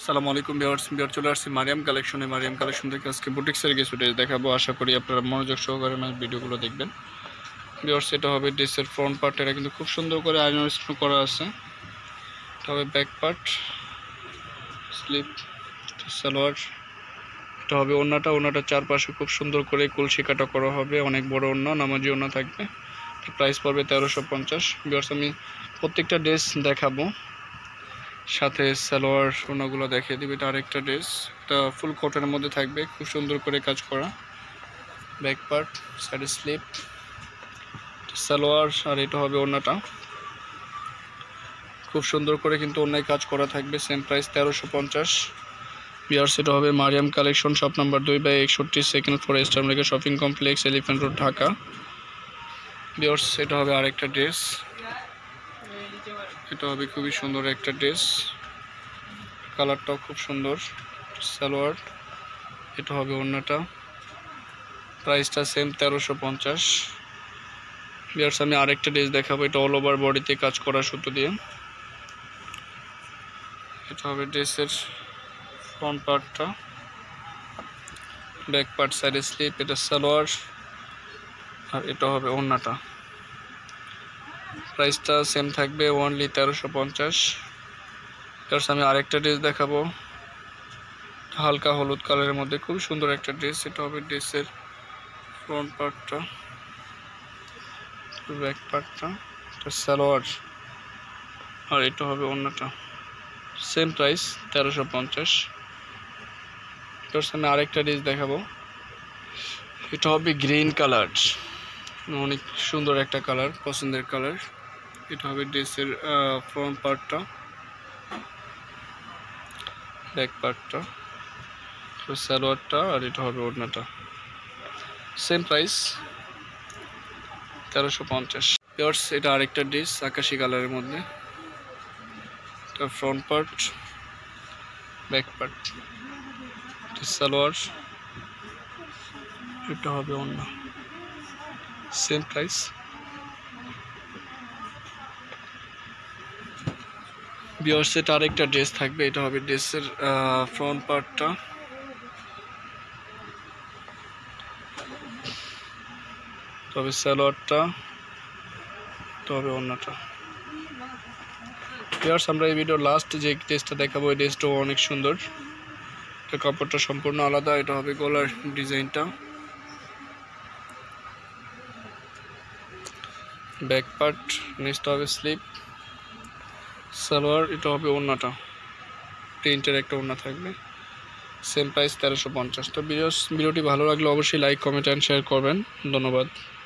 আসসালামু আলাইকুম ভিউয়ার্স, চলে আসছি মারিয়াম কালেকশন থেকে আজকে বুটিক্সের কিছু ড্রেস দেখাবো। আশা করি আপনারা মনোযোগ সহকারে আমার ভিডিওগুলো দেখবেন। ভিউয়ার্স, এটা হবে ড্রেসের ফ্রন্ট পার্ট। এটা কিন্তু খুব সুন্দর করে আয়রন স্টোন করা আছে। এটা হবে ব্যাক পার্ট, স্লিপ, সালোয়ার। এটা হবে ওড়নাটার চারপাশে খুব সুন্দর করে কলসি কাটা করা হবে। অনেক বড় ওড়না, নামাজি ওড়না থাকবে। প্রাইস পড়বে 1350। ভিউয়ার্স, আমি প্রত্যেকটা ড্রেস দেখাবো, সাথে সালোয়ার ওড়নাগুলো দেখিয়ে দিবে। এটা আরেকটা ড্রেস, এটা ফুল কটনের মধ্যে থাকবে, খুব সুন্দর করে কাজ করা। Back part, side slip, salwar, আর এটা হবে ওড়নাটা। খুব সুন্দর করে কিন্তু ওড়নায় কাজ করা থাকবে। Same price 1350। ভিউয়ার্স, এটা হবে Mariyam collection, shop number 2/61, second floor, star market shopping complex, elephant road, Dhaka. Viewers, এটা হবে আরেকটা ড্রেস। এটা হবে খুবই সুন্দর একটা ড্রেস, কালারটাও খুব সুন্দর। সালোয়ার, এটা হবে ওড়নাটা। প্রাইসটা সেম 1350। ভিউয়ার্স, আমি আরেকটা ড্রেস দেখাবো। এটা অল ওভার বডিতে কাজ করা সুতো দিয়ে। এটা হবে ড্রেসের ফ্রন্ট পার্টটা, ব্যাক পার্ট, সাইড স্লিপ, এটা সালোয়ার, আর এটা হবে ওড়নাটা। প্রাইসটা সেম থাকবে, অনলি 1350। ভিউয়ার্স, আমি আরেকটা ড্রেস দেখাবো, হালকা হলুদ কালারের মধ্যে খুব সুন্দর একটা ড্রেস। এটা হবে ড্রেসের ফ্রন্ট পার্টটা, ব্যাক পার্টটা, এটা সালোয়ার, আর এটা হবে ওড়নাটা। Same price 1350। আমি আরেকটা ড্রেস দেখাবো। এটা হবে গ্রিন কালার, অনেক সুন্দর একটা কালার, পছন্দের কালার। এটা হবে ড্রেসের ফ্রন্ট পার্টটা, ব্যাক পার্টটা, সালোয়ারটা, আর এটা হবে ওড়নাটা। Same price 1350। ভিউয়ার্স, এটা আরেকটা ড্রেস আকাশি কালারের মধ্যে। এটা front part, back part, salwar, এটা হবে ওড়না। Same price. ভিউয়ার্স, এটা আরেকটা ড্রেস থাকবে। এটা হবে ড্রেসের ফ্রন্ট পার্টটা, তবে সালোয়ারটা, তবে ওড়নাটা। ভিউয়ার্স, আমরা এই ভিডিওর লাস্ট যে ড্রেসটা দেখাবো, এই ড্রেসটাও অনেক সুন্দর। এটা কাপড়টা সম্পূর্ণ আলাদা। এটা হবে গলার ডিজাইনটা, ব্যাক পার্ট, নেক্সট হবে স্লিপ, সালোয়ার, এটা হবে ওড়নাটা। প্রিন্টের একটা ওড়না থাকবে। Same price 1350। তো ভিডিওটি ভালো লাগলে অবশ্যই লাইক, কমেন্ট অ্যান্ড শেয়ার করবেন। ধন্যবাদ।